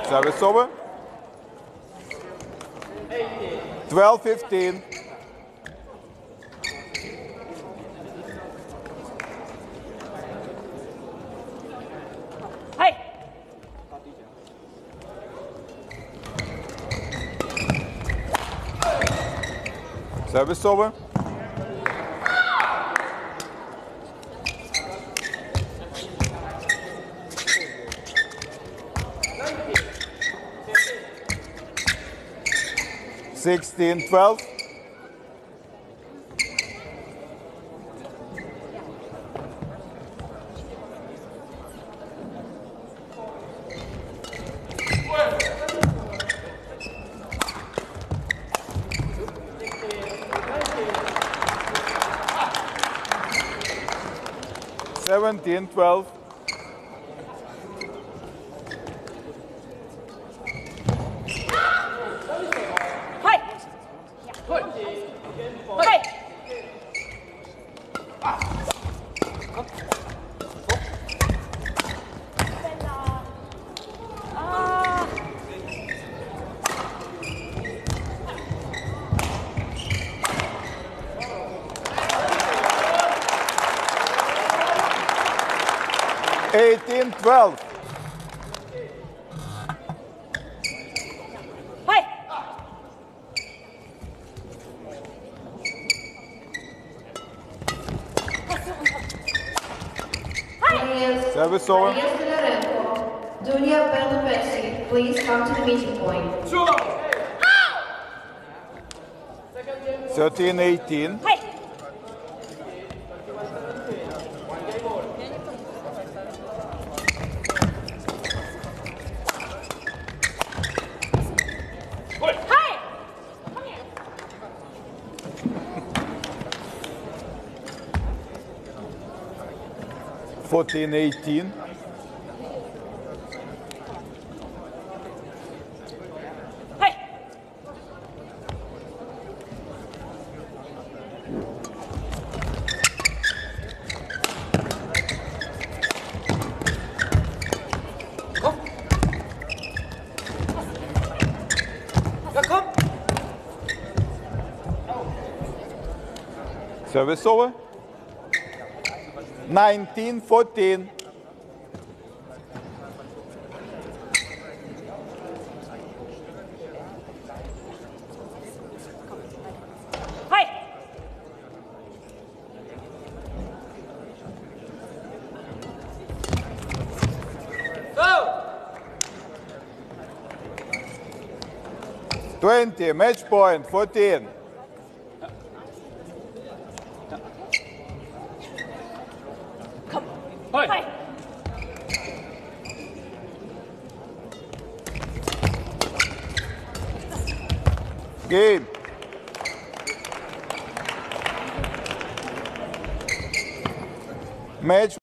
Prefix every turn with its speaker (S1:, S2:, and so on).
S1: Service over. 12-15.
S2: Hey.
S1: Service over. 16-12. Seventeen, 12.
S2: Hey. Hey.
S1: 18-12.
S2: Hey.
S1: Service over.
S3: Please come to the meeting point.
S1: 13-18.
S2: Hey. Hey.
S1: 14-18.
S2: Hey.
S1: Service over. 19-14.
S2: Hey.
S1: 20, match point, 14.
S2: Hey.
S1: Game. Match